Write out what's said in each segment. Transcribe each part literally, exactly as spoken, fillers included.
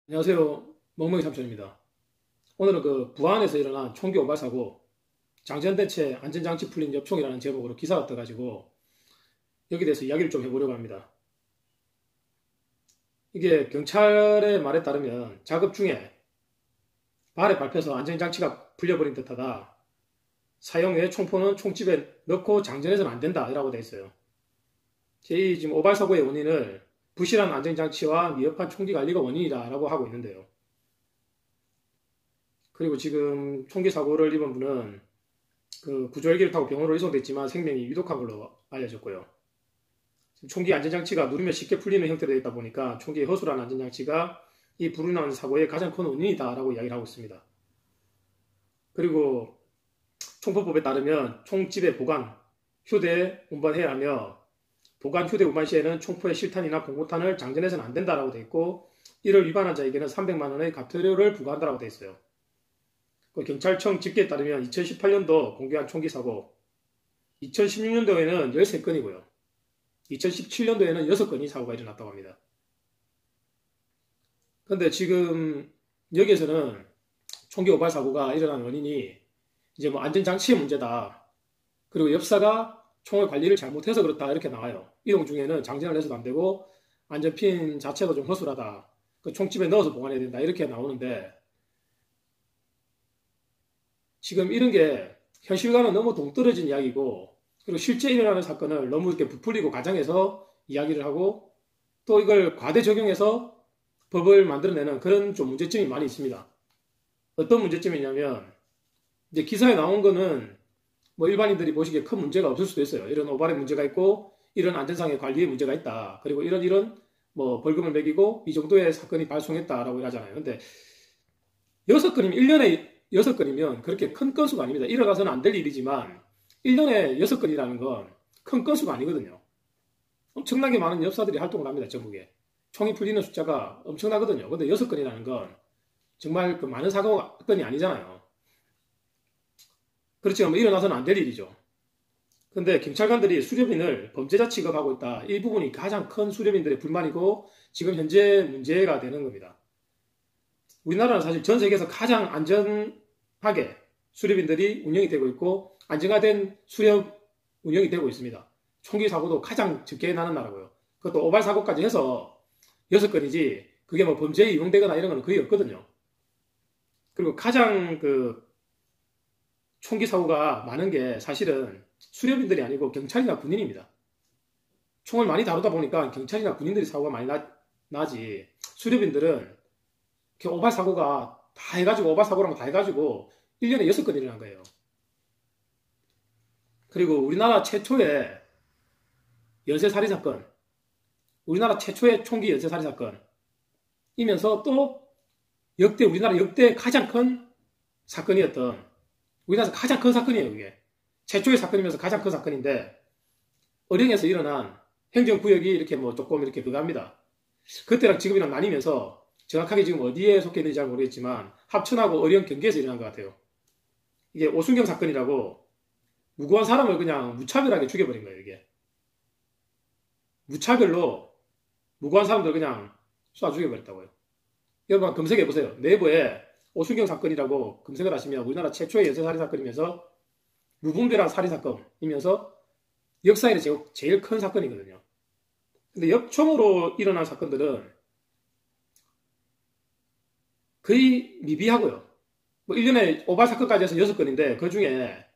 안녕하세요. 멍멍이 삼촌입니다. 오늘은 그 부안에서 일어난 총기 오발 사고, 장전대체 안전장치 풀린 엽총이라는 제목으로 기사가 떠가지고 여기 대해서 이야기를 좀 해보려고 합니다. 이게 경찰의 말에 따르면 작업 중에 발에 밟혀서 안전장치가 풀려버린 듯하다. 사용 외 총포는 총집에 넣고 장전해서는 안 된다 라고 되어 있어요. 이 지금 오발 사고의 원인을 부실한 안전장치와 미흡한 총기 관리가 원인이다 라고 하고 있는데요. 그리고 지금 총기 사고를 입은 분은 그 구조헬기를 타고 병원으로 이송됐지만 생명이 위독한 걸로 알려졌고요. 총기 안전장치가 누르면 쉽게 풀리는 형태로 되어 있다 보니까 총기의 허술한 안전장치가 이 불이 나는 사고의 가장 큰 원인이다 라고 이야기를 하고 있습니다. 그리고 총포법에 따르면 총집의 보관, 휴대 운반해야 하며 보관 휴대 운반 시에는 총포의 실탄이나 공포탄을 장전해서는 안 된다라고 되어 있고, 이를 위반한 자에게는 삼백만 원의 과태료를 부과한다라고 되어 있어요. 경찰청 집계에 따르면 이천십팔 년도 공개한 총기 사고, 이천십육 년도에는 열세 건이고요. 이천십칠 년도에는 여섯 건이 사고가 일어났다고 합니다. 그런데 지금 여기에서는 총기 오발 사고가 일어난 원인이 이제 뭐 안전장치의 문제다, 그리고 엽사가 총을 관리를 잘못해서 그렇다 이렇게 나와요. 이동 중에는 장전을 해서도 안 되고 안전핀 자체도 좀 허술하다, 그 총집에 넣어서 보관해야 된다 이렇게 나오는데, 지금 이런 게 현실과는 너무 동떨어진 이야기고, 그리고 실제 일어나는 사건을 너무 이렇게 부풀리고 가정해서 이야기를 하고 또 이걸 과대 적용해서 법을 만들어내는 그런 좀 문제점이 많이 있습니다. 어떤 문제점이냐면, 이제 기사에 나온 거는 뭐 일반인들이 보시기에 큰 문제가 없을 수도 있어요. 이런 오발의 문제가 있고 이런 안전상의 관리에 문제가 있다, 그리고 이런 이런 뭐 벌금을 매기고 이 정도의 사건이 발생했다라고 하잖아요. 근데 여섯 건이면 일 년에 여섯 건이면 그렇게 큰 건수가 아닙니다. 일어나서는 안 될 일이지만 일 년에 여섯 건이라는 건 큰 건수가 아니거든요. 엄청나게 많은 엽사들이 활동을 합니다. 전국에 총이 풀리는 숫자가 엄청나거든요. 근데 여섯 건이라는 건 정말 그 많은 사건이 아니잖아요. 그렇지만 뭐 일어나서는 안 될 일이죠. 근데 경찰관들이 수렵인을 범죄자 취급하고 있다, 이 부분이 가장 큰 수렵인들의 불만이고 지금 현재 문제가 되는 겁니다. 우리나라는 사실 전 세계에서 가장 안전하게 수렵인들이 운영이 되고 있고 안정화된 수렵 운영이 되고 있습니다. 총기 사고도 가장 적게 나는 나라고요. 그것도 오발 사고까지 해서 여섯 건이지 그게 뭐 범죄에 이용되거나 이런 건 거의 없거든요. 그리고 가장 그 총기 사고가 많은 게 사실은 수렵인들이 아니고 경찰이나 군인입니다. 총을 많이 다루다 보니까 경찰이나 군인들이 사고가 많이 나, 나지 수렵인들은 오발 사고가 다 해가지고 오발 사고랑 다 해가지고 일 년에 여섯 건 일어난 거예요. 그리고 우리나라 최초의 연쇄살인 사건, 우리나라 최초의 총기 연쇄살인 사건이면서 또 역대 우리나라 역대 가장 큰 사건이었던, 우리나라에서 가장 큰 사건이에요. 그게 최초의 사건이면서 가장 큰 사건인데, 어령에서 일어난 행정구역이 이렇게 뭐 조금 이렇게 그거 합니다. 그때랑 지금이랑 나뉘면서 정확하게 지금 어디에 속해 있는지 잘 모르겠지만 합천하고 어령 경계에서 일어난 것 같아요. 이게 오순경 사건이라고 무고한 사람을 그냥 무차별하게 죽여버린 거예요. 이게 무차별로 무고한 사람들 그냥 쏴 죽여버렸다고요. 여러분 검색해보세요. 네이버에 오순경 사건이라고 검색을 하시면 우리나라 최초의 연쇄살인 사건이면서 무분별한 살인사건이면서 역사에 제일, 제일 큰 사건이거든요. 근데 엽총으로 일어난 사건들은 거의 미비하고요. 뭐 일 년에 오발 사건까지 해서 여섯 건인데 그 중에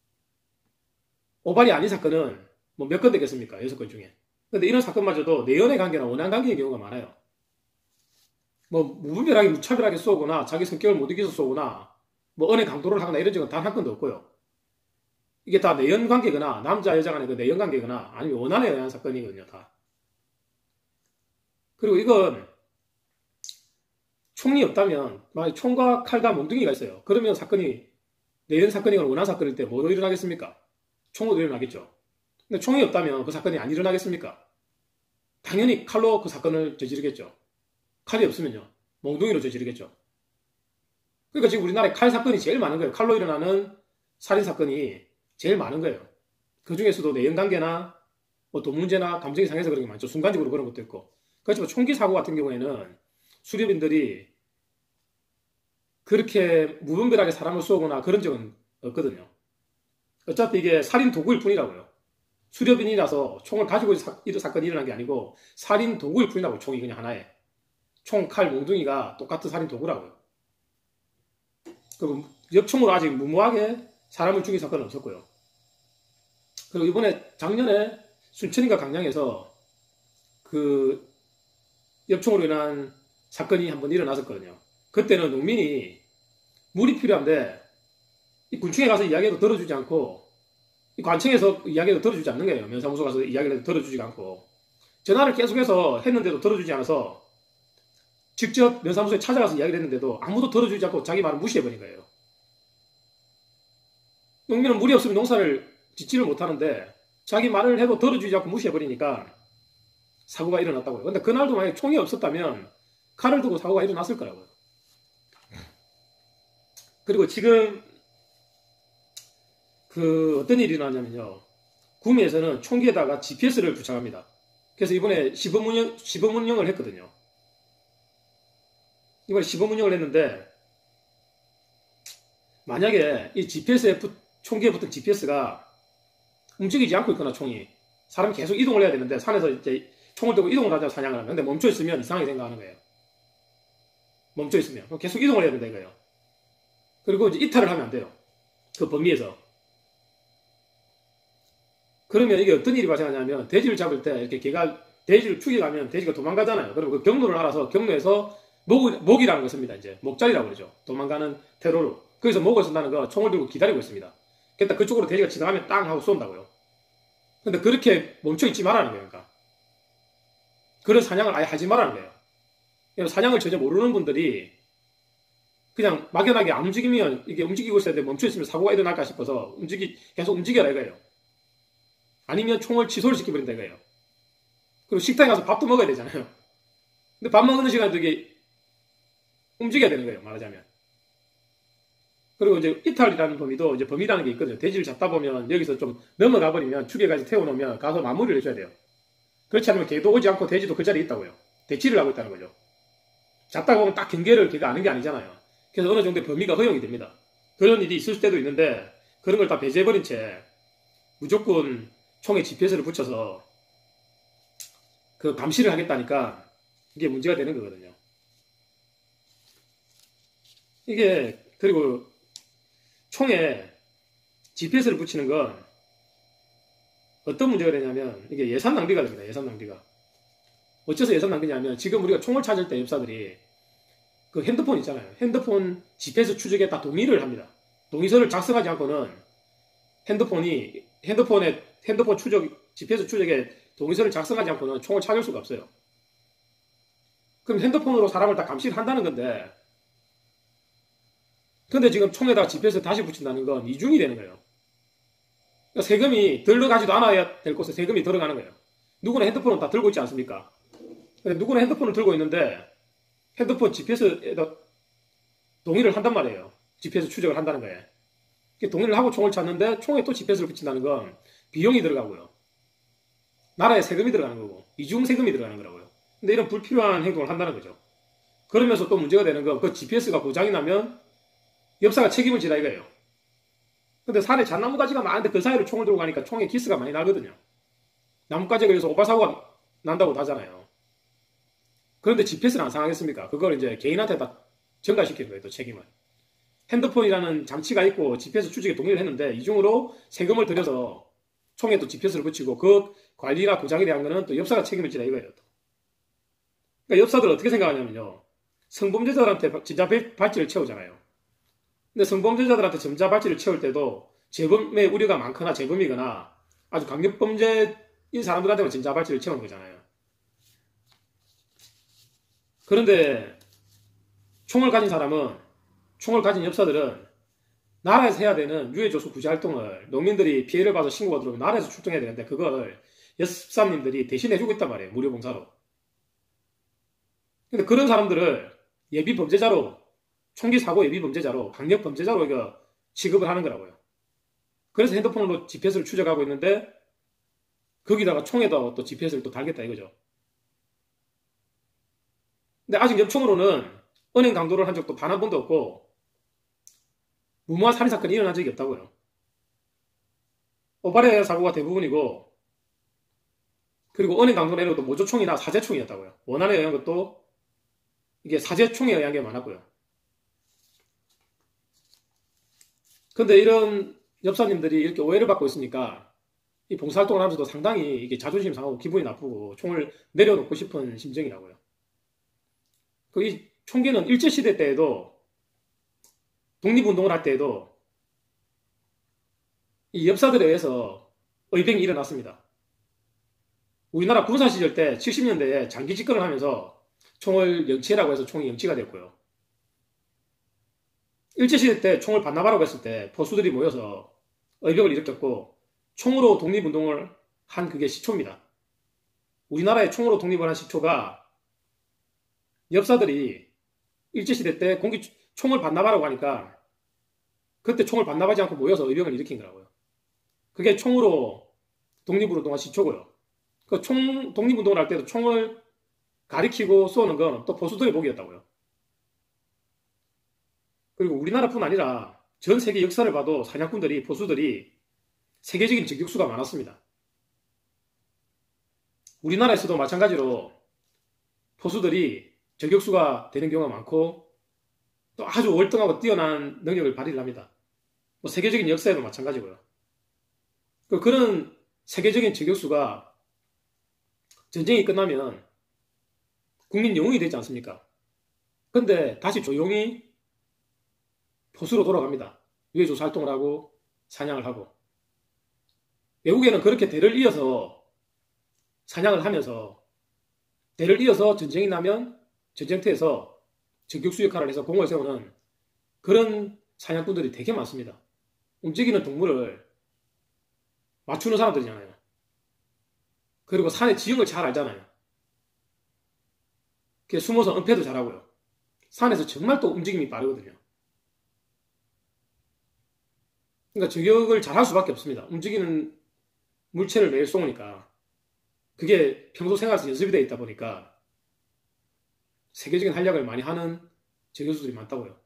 오발이 아닌 사건은 뭐 몇 건 되겠습니까? 여섯 건 중에. 근데 이런 사건마저도 내연의 관계나 원한 관계의 경우가 많아요. 뭐 무분별하게 무차별하게 쏘거나 자기 성격을 못 이겨서 쏘거나 뭐 언해 강도를 하거나 이런 적은 단 한 건도 없고요. 이게 다 내연 관계거나 남자 여자 간의 그 내연 관계거나 아니면 원한에 의한 사건이거든요. 다. 그리고 이건 총이 없다면 만약 총과 칼과 몽둥이가 있어요. 그러면 사건이 내연 사건이거나 원한 사건일 때 뭐로 일어나겠습니까? 총으로 일어나겠죠. 근데 총이 없다면 그 사건이 안 일어나겠습니까? 당연히 칼로 그 사건을 저지르겠죠. 칼이 없으면요, 몽둥이로 저지르겠죠. 그러니까 지금 우리나라에 칼 사건이 제일 많은 거예요. 칼로 일어나는 살인 사건이 제일 많은 거예요. 그 중에서도 내연관계나 뭐 돈 문제나 감정이 상해서 그런 게 많죠. 순간적으로 그런 것도 있고. 그렇지만 총기 사고 같은 경우에는 수렵인들이 그렇게 무분별하게 사람을 쏘거나 그런 적은 없거든요. 어차피 이게 살인 도구일 뿐이라고요. 수렵인이라서 총을 가지고 사, 사건이 일어난 게 아니고 살인 도구일 뿐이라고. 총이 그냥 하나에 총, 칼, 몽둥이가 똑같은 살인 도구라고요. 그리고 엽총으로 아직 무모하게 사람을 죽인 사건은 없었고요. 그리고 이번에 작년에 순천인가 강양에서 그 엽총으로 인한 사건이 한번 일어났었거든요. 그때는 농민이 물이 필요한데 이 군청에 가서 이야기도 들어주지 않고 이 관청에서 이야기도 들어주지 않는 거예요. 면사무소 가서 이야기를 들어주지 않고 전화를 계속해서 했는데도 들어주지 않아서 직접 면사무소에 찾아가서 이야기를 했는데도 아무도 들어주지 않고 자기 말을 무시해버린 거예요. 농민은 물이 없으면 농사를 짓지를 못하는데 자기 말을 해도 들어주지 않고 무시해버리니까 사고가 일어났다고요. 근데 그날도 만약에 총이 없었다면 칼을 두고 사고가 일어났을 거라고요. 그리고 지금 그 어떤 일이 일어나냐면요. 구미에서는 총기에다가 지피에스를 부착합니다. 그래서 이번에 시범 운영, 시범 운영을 했거든요. 이번에 시범 운영을 했는데 만약에 이 지피에스에 붙, 총기에 붙은 지피에스가 움직이지 않고 있거나 총이 사람이 계속 이동을 해야 되는데 산에서 이제 총을 들고 이동을 하자 사냥을 하면 근데 멈춰 있으면 이상하게 생각하는 거예요. 멈춰 있으면 계속 이동을 해야 된다 이거예요. 그리고 이제 이탈을 하면 안 돼요. 그 범위에서. 그러면 이게 어떤 일이 발생하냐면 돼지를 잡을 때 이렇게 걔가 돼지를 죽여가면 돼지가 도망가잖아요. 그러면 그 경로를 알아서 경로에서 목, 목이라는 걸 씁니다. 이제 목자리라고 그러죠. 도망가는 테러로. 거기서 목을 쓴다는 거 총을 들고 기다리고 있습니다. 그러니까 그쪽으로 돼지가 지나가면 땅 하고 쏜다고요. 근데 그렇게 멈춰있지 말라는 거예요. 그러니까. 그런 사냥을 아예 하지 말라는 거예요. 사냥을 전혀 모르는 분들이 그냥 막연하게 안 움직이면 이게 움직이고 있어야 돼 멈춰있으면 사고가 일어날까 싶어서 움직이, 계속 움직여라 이거예요. 아니면 총을 취소를 시켜버린다 이거예요. 그리고 식당에 가서 밥도 먹어야 되잖아요. 근데 밥 먹는 시간에 되게 움직여야 되는 거예요. 말하자면. 그리고 이제 이탈이라는 범위도 이제 범위라는 게 있거든요. 돼지를 잡다 보면 여기서 좀 넘어가 버리면 축에까지 태워놓으면 가서 마무리를 해줘야 돼요. 그렇지 않으면 개도 오지 않고 돼지도 그 자리에 있다고요. 대치를 하고 있다는 거죠. 잡다 보면 딱 경계를 걔가 아는 게 아니잖아요. 그래서 어느 정도의 범위가 허용이 됩니다. 그런 일이 있을 때도 있는데 그런 걸 다 배제해버린 채 무조건 총에 지피에스를 붙여서 그 감시를 하겠다니까 이게 문제가 되는 거거든요. 이게 그리고 총에 지피에스를 붙이는 건 어떤 문제가 되냐면 이게 예산 낭비가 됩니다. 예산 낭비가. 어째서 예산 낭비냐면 지금 우리가 총을 찾을 때 엽사들이 그 핸드폰 있잖아요. 핸드폰 지피에스 추적에 다 동의를 합니다. 동의서를 작성하지 않고는 핸드폰이 핸드폰에 핸드폰 추적 지피에스 추적에 동의서를 작성하지 않고는 총을 찾을 수가 없어요. 그럼 핸드폰으로 사람을 다 감시를 한다는 건데 근데 지금 총에다가 지피에스 다시 붙인다는 건 이중이 되는 거예요. 그러니까 세금이 들어가지도 않아야 될 곳에 세금이 들어가는 거예요. 누구나 핸드폰은 다 들고 있지 않습니까? 근데 누구나 핸드폰을 들고 있는데 핸드폰 지피에스에다 동의를 한단 말이에요. 지피에스 추적을 한다는 거예요. 동의를 하고 총을 찾는데 총에 또 지피에스를 붙인다는 건 비용이 들어가고요. 나라에 세금이 들어가는 거고 이중 세금이 들어가는 거라고요. 근데 이런 불필요한 행동을 한다는 거죠. 그러면서 또 문제가 되는 건 그 지피에스가 고장이 나면 엽사가 책임을 지라 이거예요. 근데 산에 잣나무 가지가 많은데 그 사이로 총을 들고 가니까 총에 기스가 많이 나거든요. 나뭇가지에 걸려서 오바사고가 난다고 하잖아요. 그런데 지피에스는 안 상하겠습니까? 그걸 이제 개인한테 다 전가시키는 거예요, 또 책임을. 핸드폰이라는 장치가 있고 지피에스 추적에 동의를 했는데 이중으로 세금을 들여서 총에 또 지피에스를 붙이고 그 관리나 고장에 대한 거는 또 엽사가 책임을 지라 이거예요. 또. 그러니까 엽사들은 어떻게 생각하냐면요. 성범죄자들한테 전자발찌를 채우잖아요. 근데 성범죄자들한테 전자발찌를 채울 때도 재범의 우려가 많거나 재범이거나 아주 강력범죄인 사람들한테만 전자발찌를 채우는 거잖아요. 그런데 총을 가진 사람은 총을 가진 엽사들은 나라에서 해야 되는 유해조수 구제활동을 농민들이 피해를 봐서 신고가 들어오면 나라에서 출동해야 되는데 그걸 엽사님들이 대신 해주고 있단 말이에요. 무료 봉사로. 근데 그런 사람들을 예비 범죄자로 총기 사고 예비 범죄자로 강력 범죄자로 이거 취급을 하는 거라고요. 그래서 핸드폰으로 지피에스를 추적하고 있는데 거기다가 총에다 또 지피에스를 또 달겠다 이거죠. 근데 아직 엽총으로는 은행 강도를 한 적도 단 한 번도 없고 무모한 살인사건이 일어난 적이 없다고요. 오발의 사고가 대부분이고, 그리고 은행 강도 내는 것도 모조총이나 사제총이었다고요. 원한에 의한 것도 이게 사제총에 의한 게 많았고요. 근데 이런 엽사님들이 이렇게 오해를 받고 있으니까 이 봉사활동을 하면서도 상당히 이게 자존심 상하고 기분이 나쁘고 총을 내려놓고 싶은 심정이라고요. 그 이 총기는 일제시대 때에도, 독립운동을 할 때에도 이 엽사들에 의해서 의병이 일어났습니다. 우리나라 군사시절 때 칠십 년대에 장기 집권을 하면서 총을 영치라고 해서 총이 영치가 됐고요. 일제시대 때 총을 반납하라고 했을 때 포수들이 모여서 의병을 일으켰고, 총으로 독립운동을 한 그게 시초입니다. 우리나라의 총으로 독립을 한 시초가 엽사들이 일제시대 때 공기, 총을 반납하라고 하니까 그때 총을 반납하지 않고 모여서 의병을 일으킨 거라고요. 그게 총으로 독립운동한 시초고요. 그 총, 독립운동을 할 때도 총을 가리키고 쏘는 건 또 포수들의 복이었다고요. 그리고 우리나라뿐 아니라 전 세계 역사를 봐도 사냥꾼들이, 포수들이 세계적인 저격수가 많았습니다. 우리나라에서도 마찬가지로 포수들이 저격수가 되는 경우가 많고, 또 아주 월등하고 뛰어난 능력을 발휘를 합니다. 뭐 세계적인 역사에도 마찬가지고요. 그런 세계적인 저격수가 전쟁이 끝나면 국민 영웅이 되지 않습니까? 근데 다시 조용히 포수로 돌아갑니다. 유해조사 활동을 하고 사냥을 하고. 외국에는 그렇게 대를 이어서 사냥을 하면서, 대를 이어서 전쟁이 나면 전쟁터에서 저격수 역할을 해서 공을 세우는 그런 사냥꾼들이 되게 많습니다. 움직이는 동물을 맞추는 사람들이잖아요. 그리고 산의 지형을 잘 알잖아요. 그게 숨어서 은폐도 잘하고요. 산에서 정말 또 움직임이 빠르거든요. 그러니까 저격을 잘할 수밖에 없습니다. 움직이는 물체를 매일 쏘니까. 그게 평소 생활에서 연습이 되어 있다 보니까 세계적인 활약을 많이 하는 저격수들이 많다고요.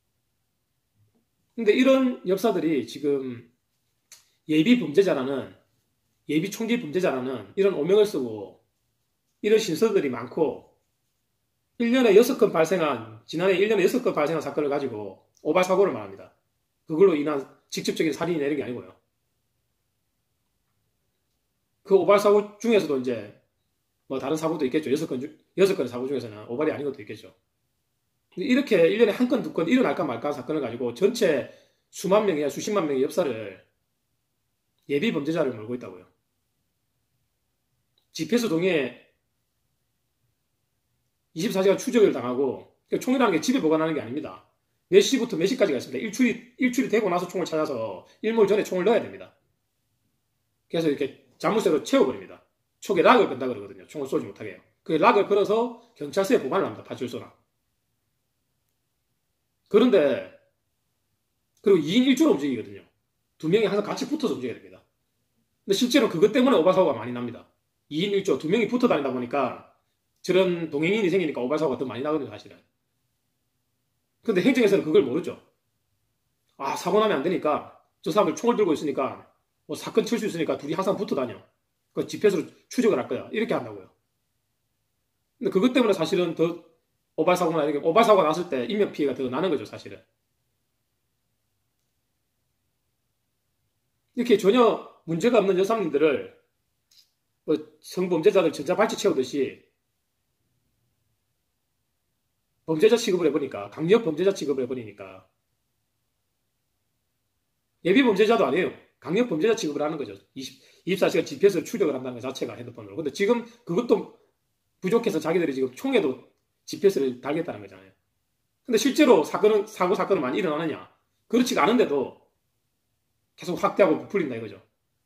근데 이런 엽사들이 지금 예비 범죄자라는, 예비 총기 범죄자라는 이런 오명을 쓰고 이런 신서들이 많고, 일 년에 여섯 건 발생한, 지난해 일 년에 여섯 건 발생한 사건을 가지고 오발 사고를 말합니다. 그걸로 인한 직접적인 살인이 내는 게 아니고요. 그 오발 사고 중에서도 이제 뭐 다른 사고도 있겠죠. 여섯 건 중, 여섯 건의 사고 중에서는 오발이 아닌 것도 있겠죠. 이렇게 일 년에 한 건, 두 건 일어날까 말까 한 사건을 가지고 전체 수만 명이나 수십만 명의 엽사를, 예비 범죄자를 몰고 있다고요. 지피에스 동의에 이십사 시간 추적을 당하고, 총이라는 게 집에 보관하는 게 아닙니다. 몇 시부터 몇 시까지가 있습니다. 일출이, 일출이 되고 나서 총을 찾아서 일몰 전에 총을 넣어야 됩니다. 그래서 이렇게 자물쇠로 채워버립니다. 촉에 락을 건다 그러거든요. 총을 쏘지 못하게 해요. 그 락을 걸어서 경찰서에 보관을 합니다. 파출소나. 그런데, 그리고 이 인 일 조로 움직이거든요. 두 명이 항상 같이 붙어서 움직여야 됩니다. 근데 실제로 그것 때문에 오발사고가 많이 납니다. 이 인 일 조, 두 명이 붙어 다니다 보니까 저런 동행인이 생기니까 오발사고가 더 많이 나거든요, 사실은. 근데 행정에서는 그걸 모르죠. 아, 사고 나면 안 되니까, 저 사람들 총을 들고 있으니까, 뭐 사건 칠 수 있으니까 둘이 항상 붙어 다녀. 그 지피에스로 추적을 할 거야. 이렇게 한다고요. 근데 그것 때문에 사실은 더 오발사고나 이렇게, 오발사고가 났을 때 인명피해가 더 나는 거죠, 사실은. 이렇게 전혀 문제가 없는 여성님들을 뭐 성범죄자들 전자발찌 채우듯이 범죄자 취급을 해보니까, 강력 범죄자 취급을 해버리니까, 예비 범죄자도 아니에요. 강력 범죄자 취급을 하는 거죠. 이십사 시간 지피에스를 추적을 한다는 것 자체가 핸드폰으로. 근데 지금 그것도 부족해서 자기들이 지금 총에도 지피에스를 달겠다는 거잖아요. 근데 실제로 사건은, 사고 사건은 많이 일어나느냐? 그렇지가 않은데도 계속 확대하고 부풀린다 이거죠.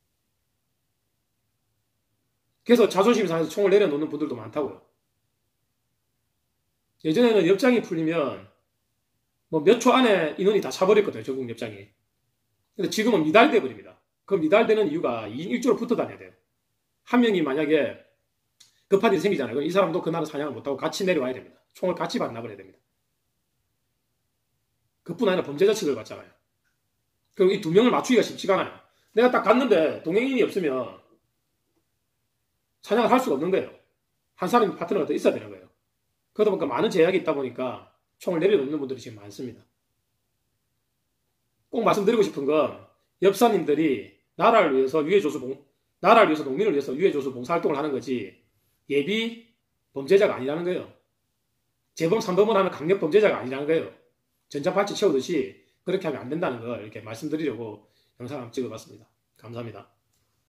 그래서 자존심 상해서 총을 내려놓는 분들도 많다고요. 예전에는 엽장이 풀리면 뭐 몇 초 안에 인원이 다 차버렸거든요. 전국 엽장이. 근데 지금은 미달돼 버립니다. 그 미달되는 이유가 이 인 일 조로 붙어 다녀야 돼요. 한 명이 만약에 급한 일이 생기잖아요. 그럼 이 사람도 그날은 사냥을 못하고 같이 내려와야 됩니다. 총을 같이 반납을 해야 됩니다. 그뿐 아니라 범죄자 측을 받잖아요. 그럼 이 두 명을 맞추기가 쉽지가 않아요. 내가 딱 갔는데 동행인이 없으면 사냥을 할 수가 없는 거예요. 한 사람이 파트너가 더 있어야 되는 거예요. 그러다 보니까 많은 제약이 있다 보니까 총을 내려놓는 분들이 지금 많습니다. 꼭 말씀드리고 싶은 건 엽사님들이 나라를 위해서 유해조수 봉, 나라를 위해서 농민을 위해서 유해조수 봉사활동을 하는 거지 예비 범죄자가 아니라는 거예요. 재범 삼 범을 하는 강력 범죄자가 아니라는 거예요. 전자발찌 채우듯이 그렇게 하면 안 된다는 걸 이렇게 말씀드리려고 영상을 찍어봤습니다. 감사합니다.